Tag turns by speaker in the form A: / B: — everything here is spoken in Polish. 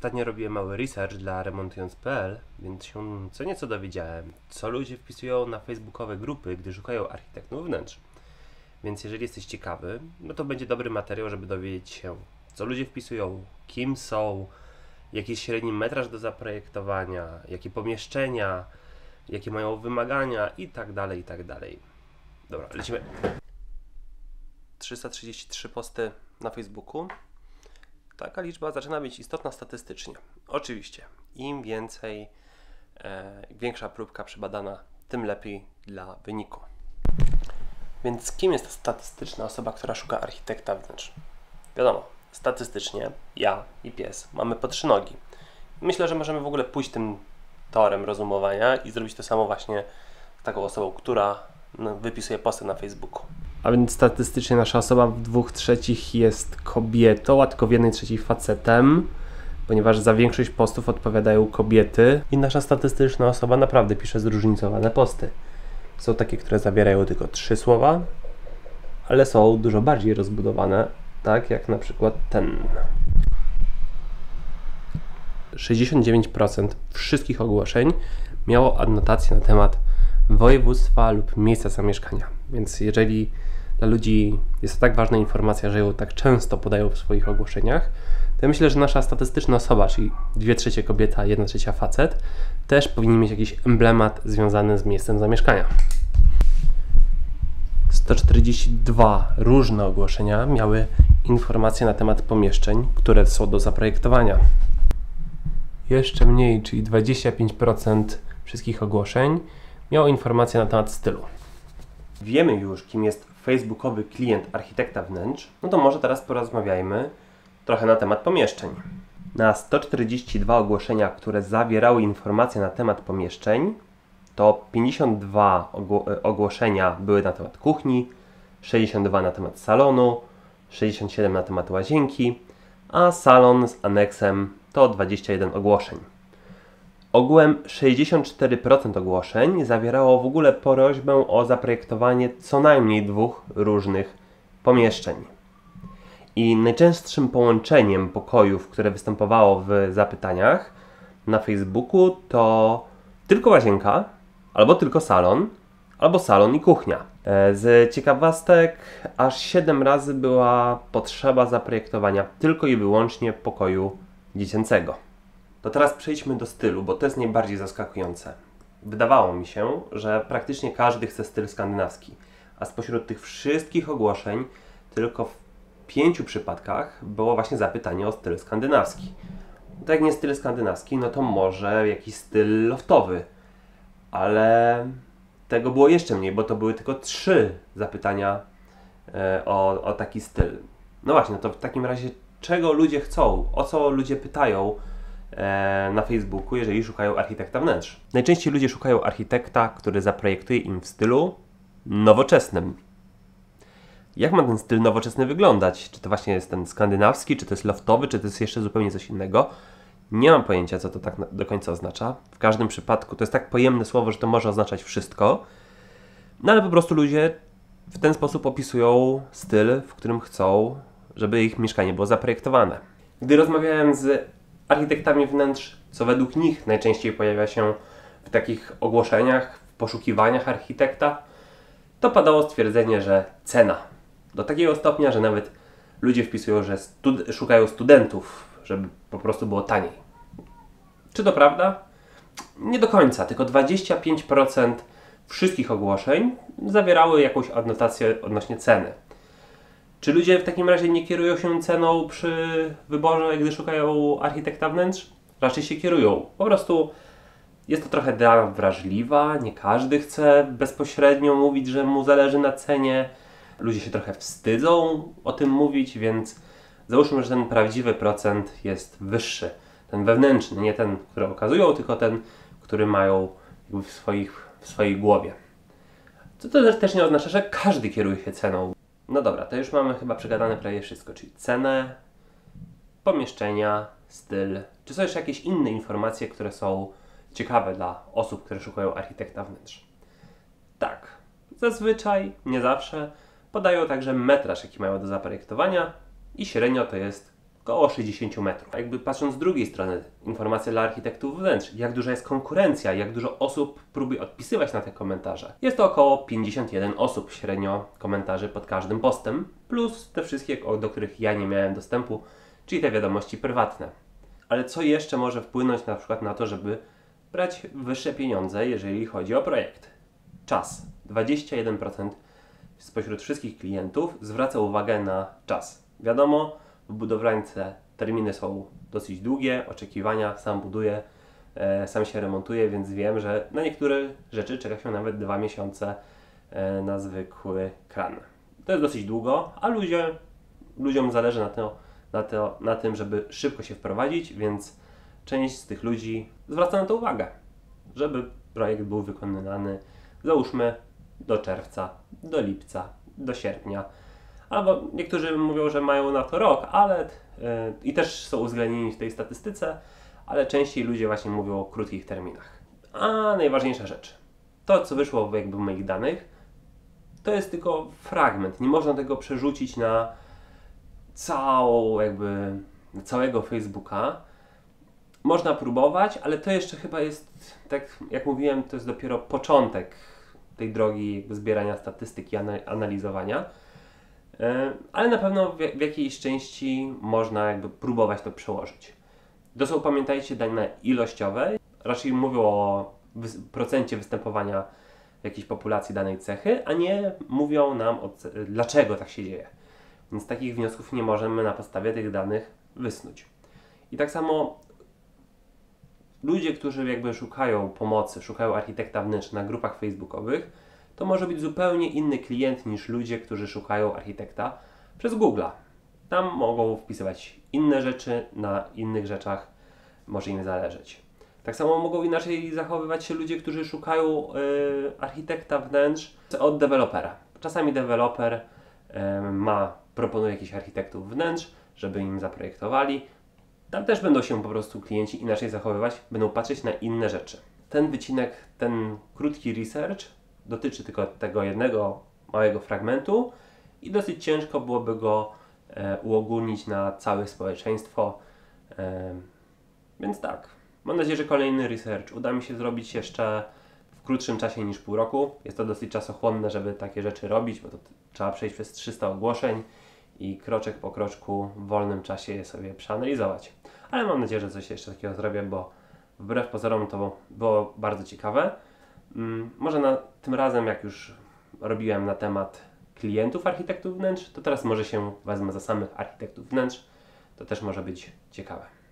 A: Ostatnio robiłem mały research dla remontując.pl, więc się co nieco dowiedziałem, co ludzie wpisują na facebookowe grupy, gdy szukają architektów wnętrz. Więc jeżeli jesteś ciekawy, no to będzie dobry materiał, żeby dowiedzieć się, co ludzie wpisują, kim są, jaki jest średni metraż do zaprojektowania, jakie pomieszczenia, jakie mają wymagania i tak dalej, i tak dalej. Dobra, lecimy. 333 posty na Facebooku. Taka liczba zaczyna być istotna statystycznie. Oczywiście, im większa próbka przebadana, tym lepiej dla wyniku. Więc kim jest ta statystyczna osoba, która szuka architekta wnętrz? Wiadomo, statystycznie ja i pies mamy po 3 nogi. Myślę, że możemy w ogóle pójść tym torem rozumowania i zrobić to samo właśnie z taką osobą, która wypisuje posty na Facebooku. A więc statystycznie nasza osoba w 2/3 jest kobietą, a tylko w 1/3 facetem, ponieważ za większość postów odpowiadają kobiety i nasza statystyczna osoba naprawdę pisze zróżnicowane posty. Są takie, które zawierają tylko 3 słowa, ale są dużo bardziej rozbudowane, tak jak na przykład ten. 69% wszystkich ogłoszeń miało adnotację na temat województwa lub miejsca zamieszkania. Więc jeżeli dla ludzi jest to tak ważna informacja, że ją tak często podają w swoich ogłoszeniach, to ja myślę, że nasza statystyczna osoba, czyli 2/3 kobieta, 1/3 facet, też powinien mieć jakiś emblemat związany z miejscem zamieszkania. 142 różne ogłoszenia miały informacje na temat pomieszczeń, które są do zaprojektowania. Jeszcze mniej, czyli 25% wszystkich ogłoszeń miało informacje na temat stylu. Wiemy już, kim jest facebookowy klient architekta wnętrz, no to może teraz porozmawiajmy trochę na temat pomieszczeń. Na 142 ogłoszenia, które zawierały informacje na temat pomieszczeń, to 52 ogłoszenia były na temat kuchni, 62 na temat salonu, 67 na temat łazienki, a salon z aneksem to 21 ogłoszeń. Ogółem 64% ogłoszeń zawierało w ogóle prośbę o zaprojektowanie co najmniej 2 różnych pomieszczeń. I najczęstszym połączeniem pokojów, które występowało w zapytaniach na Facebooku, to tylko łazienka, albo tylko salon, albo salon i kuchnia. Z ciekawostek aż 7 razy była potrzeba zaprojektowania tylko i wyłącznie pokoju dziecięcego. To teraz przejdźmy do stylu, bo to jest najbardziej zaskakujące. Wydawało mi się, że praktycznie każdy chce styl skandynawski, a spośród tych wszystkich ogłoszeń tylko w 5 przypadkach było właśnie zapytanie o styl skandynawski. Tak jak nie styl skandynawski, no to może jakiś styl loftowy, ale tego było jeszcze mniej, bo to były tylko 3 zapytania o taki styl. No właśnie, no to w takim razie czego ludzie chcą? O co ludzie pytają na Facebooku, jeżeli szukają architekta wnętrz? Najczęściej ludzie szukają architekta, który zaprojektuje im w stylu nowoczesnym. Jak ma ten styl nowoczesny wyglądać? Czy to właśnie jest ten skandynawski, czy to jest loftowy, czy to jest jeszcze zupełnie coś innego? Nie mam pojęcia, co to tak do końca oznacza. W każdym przypadku to jest tak pojemne słowo, że to może oznaczać wszystko. No ale po prostu ludzie w ten sposób opisują styl, w którym chcą, żeby ich mieszkanie było zaprojektowane. Gdy rozmawiałem z architektami wnętrz, co według nich najczęściej pojawia się w takich ogłoszeniach, w poszukiwaniach architekta, to padało stwierdzenie, że cena. Do takiego stopnia, że nawet ludzie wpisują, że szukają studentów, żeby po prostu było taniej. Czy to prawda? Nie do końca, tylko 25% wszystkich ogłoszeń zawierały jakąś adnotację odnośnie ceny. Czy ludzie w takim razie nie kierują się ceną przy wyborze, gdy szukają architekta wnętrz? Raczej się kierują. Po prostu jest to trochę dana wrażliwa, nie każdy chce bezpośrednio mówić, że mu zależy na cenie. Ludzie się trochę wstydzą o tym mówić, więc załóżmy, że ten prawdziwy procent jest wyższy. Ten wewnętrzny, nie ten, który okazują, tylko ten, który mają jakby w swojej głowie. Co to też nie oznacza, że każdy kieruje się ceną. No dobra, to już mamy chyba przegadane prawie wszystko, czyli cenę, pomieszczenia, styl. Czy są jeszcze jakieś inne informacje, które są ciekawe dla osób, które szukają architekta wnętrz? Tak, zazwyczaj, nie zawsze, podają także metraż, jaki mają do zaprojektowania i średnio to jest około 60 metrów. Jakby patrząc z drugiej strony, informacja dla architektów wnętrz, jak duża jest konkurencja, jak dużo osób próbuje odpisywać na te komentarze. Jest to około 51 osób średnio komentarzy pod każdym postem, plus te wszystkie, do których ja nie miałem dostępu, czyli te wiadomości prywatne. Ale co jeszcze może wpłynąć na przykład na to, żeby brać wyższe pieniądze, jeżeli chodzi o projekt? Czas. 21% spośród wszystkich klientów zwraca uwagę na czas. Wiadomo, w budowlance terminy są dosyć długie, oczekiwania, sam buduję, sam się remontuję, więc wiem, że na niektóre rzeczy czeka się nawet 2 miesiące na zwykły kran. To jest dosyć długo, a ludziom zależy na tym, żeby szybko się wprowadzić, więc część z tych ludzi zwraca na to uwagę, żeby projekt był wykonany, załóżmy, do czerwca, do lipca, do sierpnia. Albo niektórzy mówią, że mają na to rok, ale i też są uwzględnieni w tej statystyce, ale częściej ludzie właśnie mówią o krótkich terminach. A najważniejsza rzecz, to co wyszło jakby w moich danych, to jest tylko fragment. Nie można tego przerzucić na całego Facebooka. Można próbować, ale to jeszcze chyba jest, tak jak mówiłem, to jest dopiero początek tej drogi jakby zbierania statystyk i analizowania. Ale na pewno w jakiejś części można jakby próbować to przełożyć. To są, pamiętajcie, dane ilościowe. Raczej mówią o procencie występowania jakiejś populacji danej cechy, a nie mówią nam dlaczego tak się dzieje. Więc takich wniosków nie możemy na podstawie tych danych wysnuć. I tak samo ludzie, którzy jakby szukają pomocy, szukają architekta wnętrz na grupach facebookowych, to może być zupełnie inny klient niż ludzie, którzy szukają architekta przez Google'a. Tam mogą wpisywać inne rzeczy, na innych rzeczach może im zależeć. Tak samo mogą inaczej zachowywać się ludzie, którzy szukają architekta wnętrz od dewelopera. Czasami deweloper proponuje jakichś architektów wnętrz, żeby im zaprojektowali. Tam też będą się po prostu klienci inaczej zachowywać, będą patrzeć na inne rzeczy. Ten wycinek, ten krótki research dotyczy tylko tego jednego małego fragmentu i dosyć ciężko byłoby go uogólnić na całe społeczeństwo. Więc tak, mam nadzieję, że kolejny research uda mi się zrobić jeszcze w krótszym czasie niż pół roku. Jest to dosyć czasochłonne, żeby takie rzeczy robić, bo to trzeba przejść przez 300 ogłoszeń i kroczek po kroczku w wolnym czasie je sobie przeanalizować. Ale mam nadzieję, że coś jeszcze takiego zrobię, bo wbrew pozorom to było bardzo ciekawe. Może tym razem, jak już robiłem na temat klientów architektów wnętrz, to teraz może się wezmę za samych architektów wnętrz. To też może być ciekawe.